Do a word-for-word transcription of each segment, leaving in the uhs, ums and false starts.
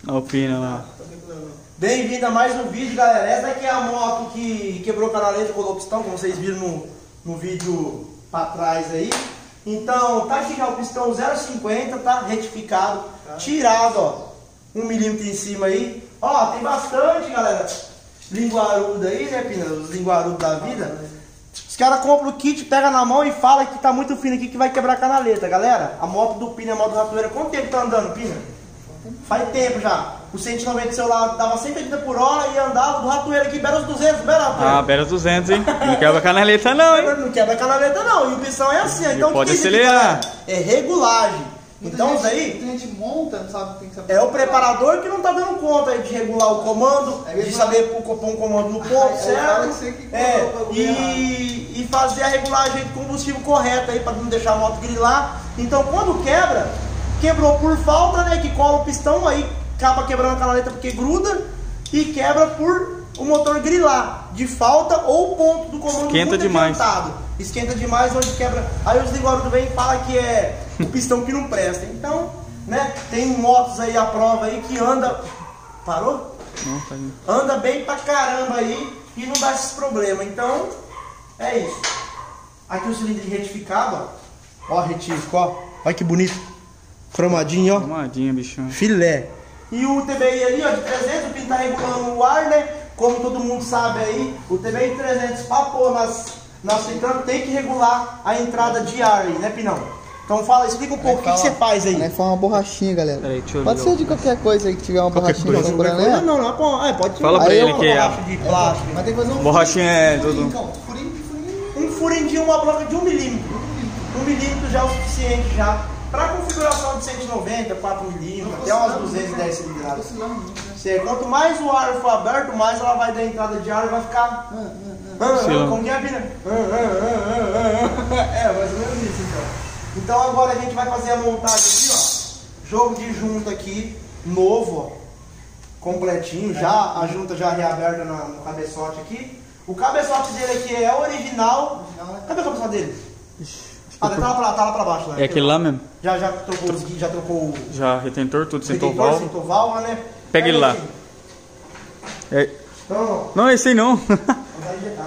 Olha o pino lá. Bem-vindo a mais um vídeo, galera. Essa daqui é a moto que quebrou a canaleta, colou pistão, como vocês viram no, no vídeo pra trás aí. Então, tá aqui já o pistão zero cinquenta, tá retificado, tirado, ó, um milímetro em cima aí. Ó, tem bastante, galera, linguarudo aí, né, Pina? Os linguarudos da vida. Os caras compram o kit, pega na mão e fala que tá muito fino aqui, que vai quebrar a canaleta, galera. A moto do Pina, a moto do Ratoeira, quanto tempo tá andando, Pina? Faz tempo já. O cento e noventa seu lá dava cento e oitenta por hora e andava do Ratoeira aqui, beira os duzentos, beira Ratoeira. Ah, beira os duzentos, hein? Não quebra a canaleta não, hein? Não quebra a canaleta não, e o pistão é assim, Ele então pode o que acelerar. É regulagem. Muita Então gente, isso aí muita gente monta, não sabe, tem que saber. é o preparador que não tá dando conta aí de regular o comando, É de mesmo. saber pôr um comando no ponto Aí certo. fala que você que É, colocou o bagulho e, e fazer a regulagem de combustível correta aí para não deixar a moto grilar. Então quando quebra, quebrou por falta, né? Que cola o pistão, aí acaba quebrando a canaleta porque gruda e quebra por o motor grilar de falta ou o ponto do comando Esquenta muito demais. adiantado. Esquenta demais, onde quebra. Aí os linguarudos vêm e falam que é o pistão que não presta. Então, né? Tem motos aí à prova aí que anda. Parou? Não, tá indo. Anda bem pra caramba aí e não dá esses problemas. Então, é isso. Aqui o cilindro retificado, ó. Ó, retífico, ó. Olha que bonito. Cromadinho, ó. Tomadinha, bichão. Filé. E o T B I ali, ó, de trezentos, o Pino tá regulando o ar, né? Como todo mundo sabe aí, o T B I de trezentos pra pôr nas, nas filtrantes tem que regular a entrada de ar aí, né, Pinão? Então fala, explica um pouco o que, que você faz aí. Aí foi uma borrachinha, galera. Peraí, deixa eu Pode ver, ser ó. de qualquer coisa aí que tiver uma Qualquer borrachinha coisa. procurando, Não, né? não, não, não, é, pode Fala ser pra aí ele uma que é a- borracha de plástico. Mas tem que fazer um Borrachinha é furinho, tudo- então, furinho, furinho. Um furinho de uma bloca de um milímetro. Um milímetro já é o suficiente já. Para configuração de cento e noventa, quatro milímetros, até umas duzentos e dez cilindradas. Quanto mais o ar for aberto, mais ela vai dar entrada de ar e vai ficar. Ah, ah, ah, como que é, Pina? Ah, ah, ah, ah, ah. É, mais ou menos isso então. Então agora a gente vai fazer a montagem aqui, ó. Jogo de junta aqui, novo, ó. Completinho, já, a junta já reaberta no, no cabeçote aqui. O cabeçote dele aqui é original. Cadê o cabeçote dele? Ah, tá lá, pra, tá lá pra baixo. Lá, É aquele lá mesmo? Já, já trocou os já trocou o Já retentor, tudo, sentou o retentor, válvula. sentou válvula, né? Pega ele lá. aqui. É. Então, Não, esse aí não. não tá injetado.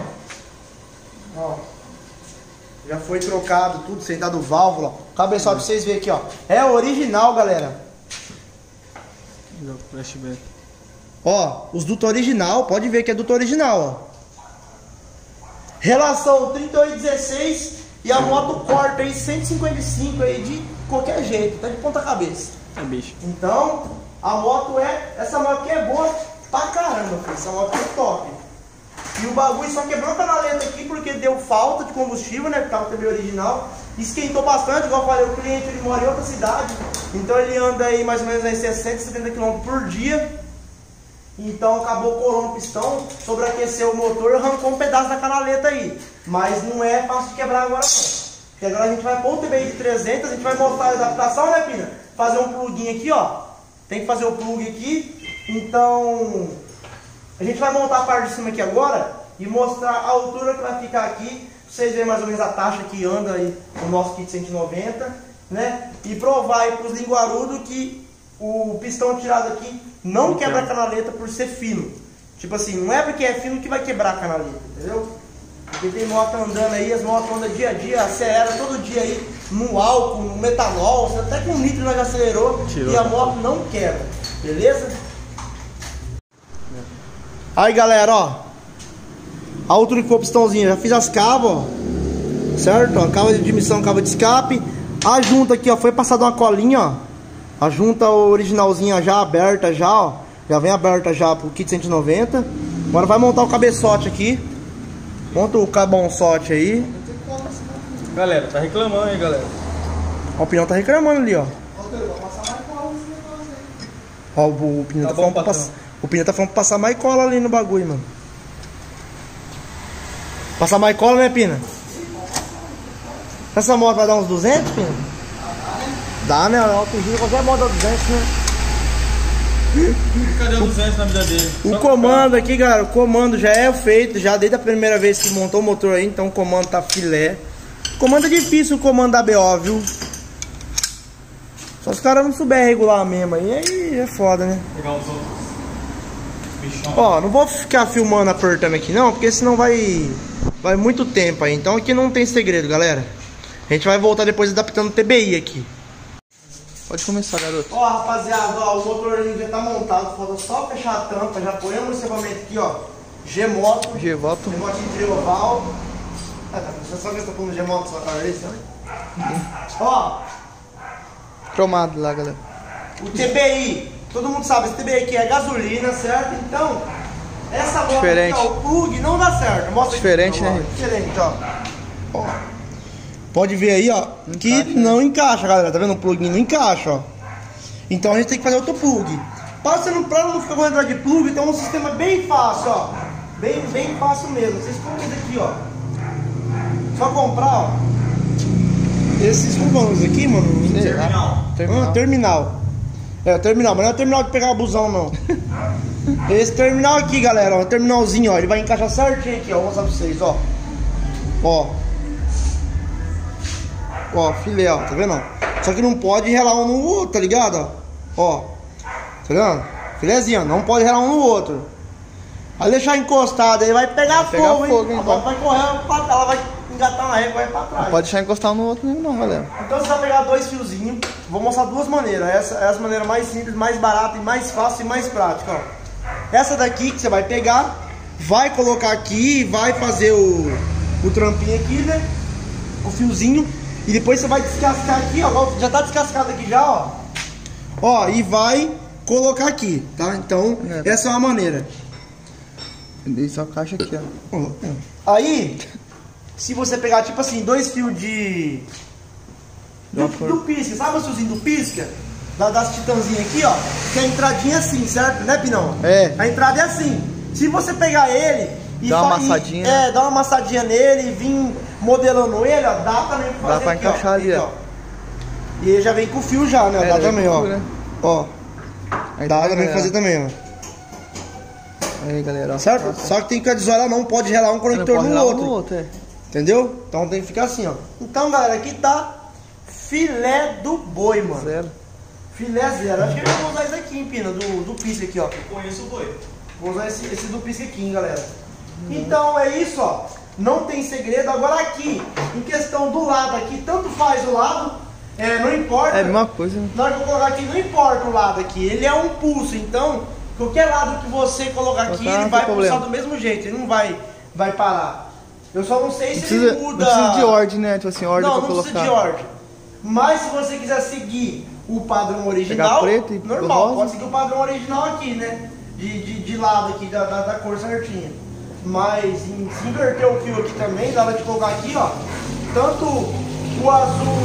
Ó. Já foi trocado tudo, sentado válvula. Cabeçote pra vocês verem aqui, ó. É original, galera. Flashback. Ó, os dutos original, pode ver que é duto original, ó. Relação trinta e oito dezesseis e a moto corta aí cento e cinquenta e cinco aí de qualquer jeito, tá de ponta cabeça. É bicho. Então, a moto é, essa moto aqui é boa pra caramba, filho. Essa moto aqui é top. E o bagulho só quebrou a canaleta aqui porque deu falta de combustível, né? Porque tava também original. Esquentou bastante, igual eu falei, o cliente ele mora em outra cidade. Então ele anda aí mais ou menos aí sessenta, setenta quilômetros por dia. Então acabou colando o pistão, sobreaqueceu o motor e arrancou um pedaço da canaleta aí. Mas não é fácil de quebrar agora não. Porque agora a gente vai pôr o T B I de trezentos, a gente vai mostrar a adaptação, né, Pina? Fazer um plugin aqui, ó. Tem que fazer o plug aqui. Então, a gente vai montar a parte de cima aqui agora e mostrar a altura que vai ficar aqui. Pra vocês verem mais ou menos a taxa que anda aí no nosso kit cento e noventa, né? E provar aí pros linguarudos que o pistão tirado aqui não quebra a canaleta por ser fino. Tipo assim, não é porque é fino que vai quebrar a canaleta, entendeu? Porque tem moto andando aí, as motos andam dia a dia, acelera todo dia aí no álcool, no metanol, até com nitro nós já acelerou. Tirou. E a moto não quebra, beleza? Aí galera, ó, a altura que ficou o pistãozinho, já fiz as cavas, ó, certo? Ó, cava de admissão, cava de escape. A junta aqui, ó, foi passada uma colinha, ó. A junta originalzinha já aberta, já, ó. Já vem aberta já pro kit cento e noventa. Agora vai montar o cabeçote aqui. Monta o cabeçote aí. Galera, tá reclamando aí, galera. Ó, o pneu tá reclamando ali, ó. Ó, o, o pneu tá, Tá falando bom, pra pass... O pneu tá falando pra passar mais cola ali no bagulho, mano. Passar mais cola, né, Pina? Essa moto vai dar uns duzentos, Pina? Dá, né? Alto giro, qualquer moto dá duzentos, né? Cadê o duzentos na vida dele? O comando aqui, galera, o comando já é feito, já desde a primeira vez que montou o motor aí, então o comando tá filé. O comando é difícil, o comando da B O, viu? Só os caras não souberem regular mesmo, aí, aí é foda, né? Pegar os outros bichão. Ó, não vou ficar filmando, apertando aqui não, porque senão vai vai muito tempo aí. Então aqui não tem segredo, galera. A gente vai voltar depois adaptando o T B I aqui. Pode começar, garoto. Ó, rapaziada, ó, o motorzinho já tá montado. Falta só fechar a tampa. Já ponhamos o equipamento aqui, ó. G-Moto. G-Moto. G-Motinho trioval. Ah, tá. Você só que eu tô pondo G-Moto só cara desse, né? Ó, Cromado lá, galera. o T B I. Todo mundo sabe, esse T B I aqui é gasolina, certo? Então, essa moto Diferente. aqui, ó, o plug não dá certo. Mostra Diferente, aqui, né? ó, diferente, ó. Ó. Pode ver aí, ó, Não que encaixa, né? não encaixa, galera. Tá vendo? O plug não encaixa, ó. Então a gente tem que fazer outro plug. Para você não, pra não ficar correndo atrás de plug, tem um sistema bem fácil, ó. Bem, bem fácil mesmo. Vocês compram isso aqui, ó. Só comprar, ó. Esses cubãos aqui, mano. Terminal. Terminal. Ah, terminal. É, terminal, mas não é terminal de pegar busão, não. Esse terminal aqui, galera, ó, terminalzinho, ó, ele vai encaixar certinho aqui, ó, vou mostrar pra vocês, ó. Ó. Ó, filé, ó, tá vendo? Ó? Só que não pode relar um no outro, tá ligado? Ó. Ó. Tá vendo? Filézinho, ó, não pode relar um no outro. Vai deixar encostado aí, vai pegar Vai pegar fogo, fogo, hein? hein, A moto então. vai correr, pra- ela vai engatar na régua, vai pra trás. Não pode deixar encostar um no outro mesmo, não, galera. Então você vai pegar dois fiozinhos. Vou mostrar duas maneiras. Essa é a maneira mais simples, mais barata e mais fácil e mais prática, ó. Essa daqui que você vai pegar, vai colocar aqui, vai fazer o, o trampinho aqui, né? O fiozinho. E depois você vai descascar aqui, ó. Já tá descascado aqui já, ó. Ó, e vai colocar aqui, tá? Então, É. essa é uma maneira. E só caixa aqui, ó. Aí, se você pegar, tipo assim, dois fios de... Do, do pisca, sabe o fiozinho do pisca? Da, das titãzinhas aqui, ó. Que a entradinha é assim, certo? Né, Pinão? É. A entrada é assim. Se você pegar ele... E Dá uma fa- e- amassadinha. É, dá uma amassadinha nele e vir modelando ele, ó. Dá também pra fazer Dá pra aqui, encaixar ó. ali, Aqui, ó. E ele já vem com fio já, né? É, Dá já vem também, com ó. fio, né? Ó. Aí Dá tá, também pra galera. fazer também, ó. Aí, galera, ó. Certo? Só que tem que desolar, não pode relar um Não conector pode no relar um outro. no outro, é. Entendeu? Então tem que ficar assim, ó. Então, galera, aqui tá filé do boi, mano. Zero. Filé zero. Acho que eu vou usar esse aqui, hein, Pina, do, do pisca aqui, ó. Eu conheço o boi. Vou usar esse, esse do pisca aqui, hein, galera. Então é isso, ó. Não tem segredo. Agora aqui, em questão do lado aqui, tanto faz o lado, é, não importa. É a mesma coisa, né? Na hora que eu colocar aqui, não importa o lado aqui. Ele é um pulso, então qualquer lado que você colocar aqui, Colocar, ele não vai tem pulsar problema. do mesmo jeito. Ele não vai, vai parar. Eu só não sei se Precisa, ele não muda... precisa de ordem, né? Tipo assim, ordem Não, pra não colocar. precisa de ordem. Mas se você quiser seguir o padrão original, preto e normal, rosa. pode seguir o padrão original aqui, né? De, de, de lado aqui, da, da, da cor certinha. Mas em, se inverter o fio aqui também, dá pra te colocar aqui, ó. Tanto o azul...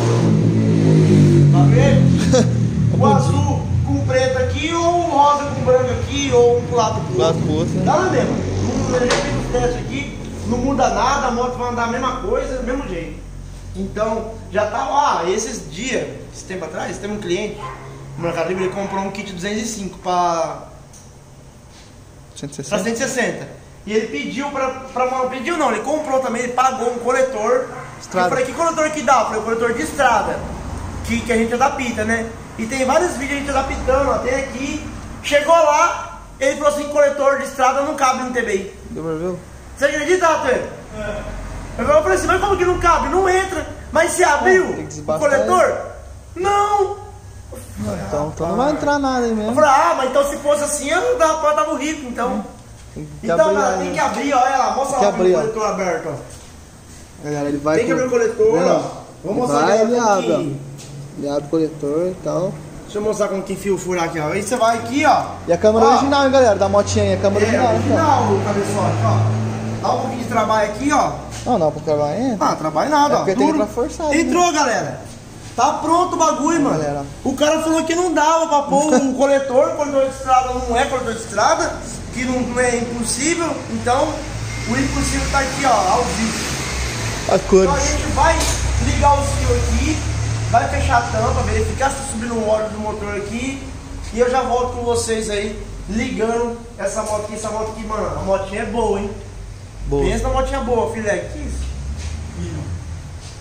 Tá vendo? O azul com preto aqui, ou o rosa com branco aqui, ou um pro lado pro Lado outro. pro outro, né? Dá na mesma. Não, eu já fiz os testes aqui, não muda nada, a moto vai andar a mesma coisa, do mesmo jeito. Então, já tá lá, esses dias, esse tempo atrás, tem um cliente no Mercado Livre, ele comprou um kit duzentos e cinco para cento e pra sessenta. cento e sessenta. E ele pediu pra, pra mano, pediu não, ele comprou também, ele pagou um coletor. Estrada. Eu falei, que coletor que dá? Eu falei, coletor de estrada, que, que a gente adapta, né? E tem vários vídeos a gente adaptando, ó, tem aqui. Chegou lá, ele falou assim, coletor de estrada não cabe no T B I. Deu pra ver? Você acredita, Arthur? É. Eu falei assim, mas como que não cabe? Não entra. Mas se abriu Tem que o desbastar coletor? Não. Não, então, então não vai entrar nada aí Eu mesmo. falei, ah, mas então se fosse assim, eu tava, eu tava rico, então. Tem que Então, abrir galera, lá, tem né? que abrir, ó, olha lá, mostra Tem lá que o abrir, ó. coletor aberto, ó. Galera, ele vai. Tem que com- abrir o coletor, Vendo? ó. Vou mostrar Vai, aqui, ó, ele como abre, que- ó. Ele abre o coletor e tal. Deixa eu mostrar como que enfia o furo aqui, ó. Aí você vai aqui, ó. E a câmera Ó, original, hein, galera? Da motinha aí, a câmera É, original, hein, original o cabeçote, ó. Dá um pouquinho de trabalho aqui, ó. Não, não, pra trabalhar entra. Ah, trabalho nada, É ó. porque tem que Duro. ir pra forçar, né? Entrou, galera. Tá pronto o bagulho, mano. Galera. O cara falou que não dava pra pôr um coletor. O coletor de estrada não é coletor de estrada. Que não, não é impossível. Então, o impossível tá aqui, ó, ao vivo. As Então a cores. gente vai ligar o fio aqui. Vai fechar a tampa, verificar se tá subindo o óleo do motor aqui. E eu já volto com vocês aí, ligando essa moto aqui. Essa moto aqui, mano, a motinha é boa, hein? Boa. Pensa na motinha boa, filé. Que isso?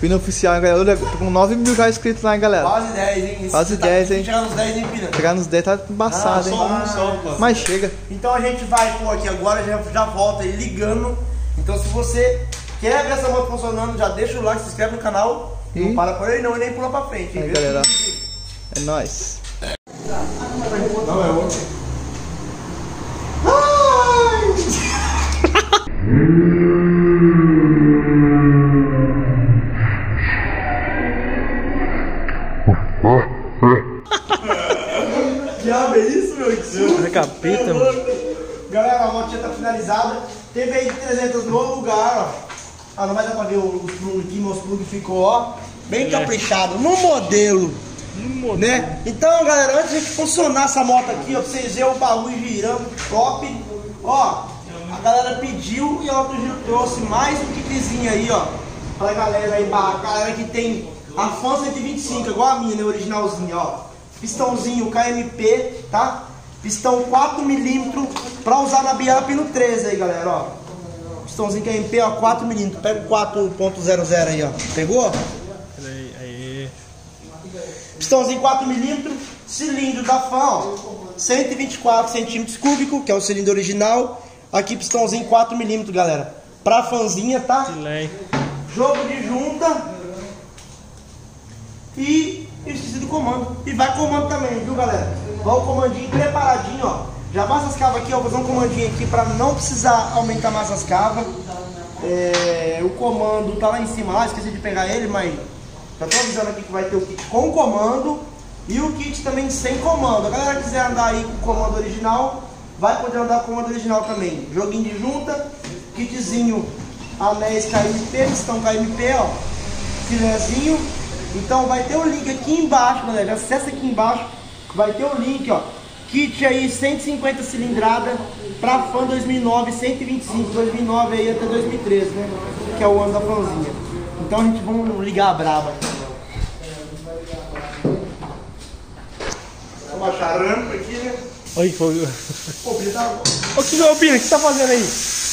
Pina oficial, galera. Eu tô com nove mil já inscritos lá, hein, galera. Quase dez, hein? Esse Quase tá dez, aqui, hein? Chegar nos dez, hein, Pina? Chegar nos dez tá embaçado, Ah, hein? só um, só, pô. Mas chega. Então a gente vai pôr aqui agora, já, já volta aí ligando. Então se você quer ver essa moto funcionando, já deixa o like, se inscreve no canal. E? Não para por aí não e nem pula pra frente. Aí, hein? galera. É nóis. Não, é outro. Diabo, é isso, meu? Que É capeta, mano. Galera, a motinha tá finalizada. Teve aí trezentos no lugar, ó. Ah, não vai dar pra ver os plugs aqui, meus plugs ficou, ó, bem caprichado, no modelo. Né? Então, galera, antes de funcionar essa moto aqui, ó, pra vocês verem o bagulho girando top. Ó, a galera pediu e a Autogiro trouxe mais um kitzinho aí, ó, pra galera aí, pra galera que tem a Fan cento e vinte e cinco, igual a minha, né, originalzinha, ó. Pistãozinho K M P, tá? Pistão quatro milímetros pra usar na Biap no treze aí, galera, ó. Pistãozinho K M P, ó, quatro milímetros. Pega o quatro ponto zero zero aí, ó. Pegou? Aí, aí. Pistãozinho quatro milímetros, cilindro da Fan, ó, cento e vinte e quatro centímetros cúbicos, que é o cilindro original. Aqui pistãozinho quatro milímetros, galera, pra fanzinha, tá? Filé. Jogo de junta. E esqueci do comando. E vai comando também, viu, galera? Vai o comandinho preparadinho, ó. Já passa as cavas aqui, ó. Vou fazer um comandinho aqui pra não precisar aumentar mais as cavas. É, o comando tá lá em cima, lá, esqueci de pegar ele, mas já tô avisando aqui que vai ter o kit com comando e o kit também sem comando. A galera que quiser andar aí com o comando original, vai poder andar com o comando original também. Joguinho de junta, kitzinho anéis K M P, pistão K M P, ó, filézinho. Então vai ter o link aqui embaixo, galera. Acessa aqui embaixo, vai ter o link, ó. Kit aí cento e cinquenta cilindrada pra Fan dois mil e nove, cento e vinte e cinco, dois mil e nove aí até dois mil e treze, né? Que é o ano da Fanzinha. Então a gente vamos ligar a braba. Vamos achar a rampa aqui, né? Oi, foi. Pô, Pina, tá... Ô, que ô, Pina, o que você tá fazendo aí?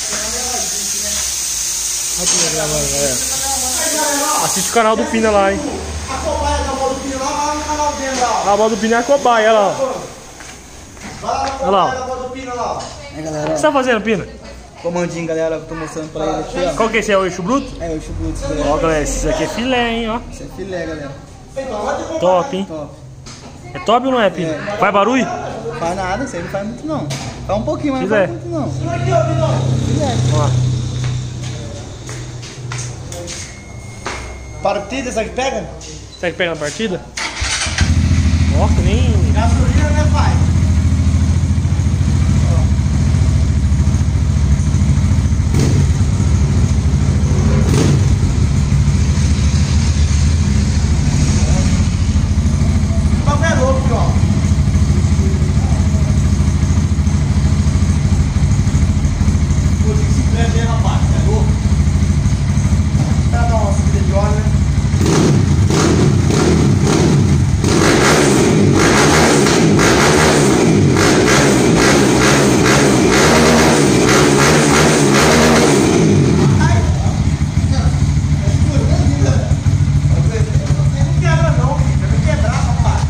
Assiste o canal do Pina lá, hein? A cobaia da moto do Pina lá, vai lá no canal dele lá, ó. A moto do Pina é a cobaia, olha lá. Vai lá na Olha lá. cobaia da moto do Pina lá, ó. É, O galera. que você tá fazendo, Pina? Comandinho, galera. Eu tô mostrando pra ele aqui, ó. Qual que é esse? É o eixo bruto? É, o chubuto, Ó, galera. galera, esse aqui é filé, hein, ó. Isso é filé, galera. Então, vai ter cobaia. Top, hein? Top. É top ou não é, Pina? Faz barulho? Não faz nada, isso aí não faz muito, não. Faz um pouquinho, mas não Filé. faz muito, não. Isso aqui, ó, Pinão. Filé. Ó. Partida, essa aqui pega? Será que pega na partida? Nossa, nem. Gasolina, né, pai? O bagulho é louco, ó. Pô, tem que se prender, rapaz. É louco. Pra dar uma subida de óleo, né? Não quebra não, filho. Vai quebrar, rapaz.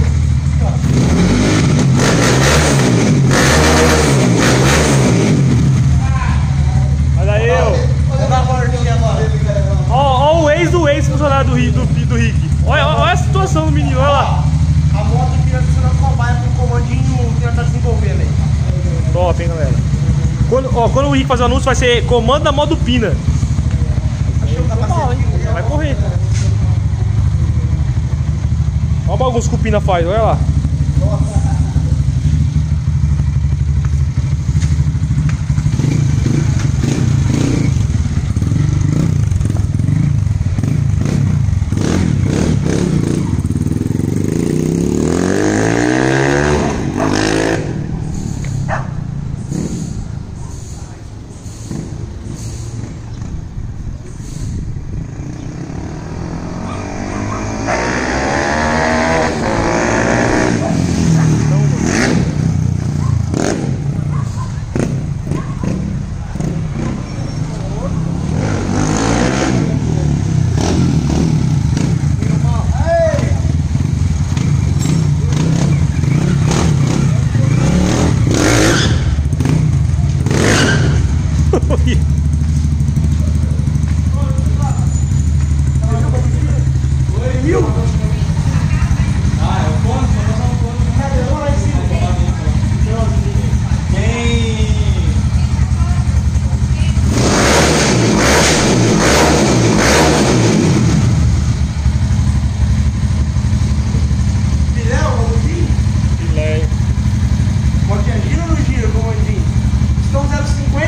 Olha aí, ó. Vou dar uma voltinha agora. Ó, ó o ex do ex-funcionário do, Ri- do, do Rick. Olha, olha a situação do menino, olha lá. A moto aqui vai funcionando cobaia com o comandinho que nós tá desenvolvendo aí. Top, hein, galera. Quando, ó, quando o Rick fazer o anúncio, vai ser comando da moto Pina. Achei o capacete aqui. Vai correr. Olha o bagunço que o Pina faz, olha lá.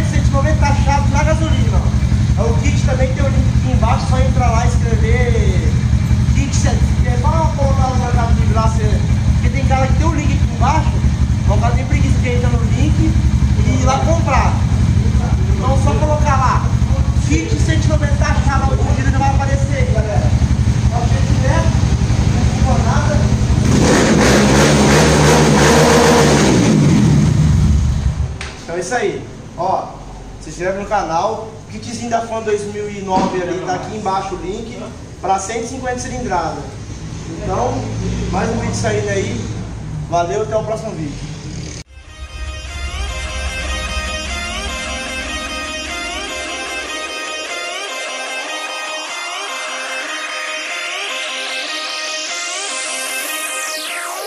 cento, cento e noventa chaves na gasolina. Ó. O kit também tem o link aqui embaixo, só entrar lá e escrever kit sete. É só colocar no Mercado Livre lá, você... porque tem cara que tem o link aqui embaixo, o cara tem preguiça de entrar no link e ir lá comprar. Então só colocar lá, kit cento e noventa chaves, o vídeo já vai aparecer aí, galera. Ó, se tiver, não ficou nada. Então é isso aí, ó, se inscreve no canal, kitzinho da Fan dois mil e nove ali, tá aqui embaixo o link, para cento e cinquenta cilindradas. Então, mais um vídeo saindo aí, valeu, até o próximo vídeo.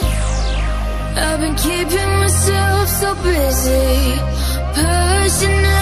I've been keeping myself so busy, pushing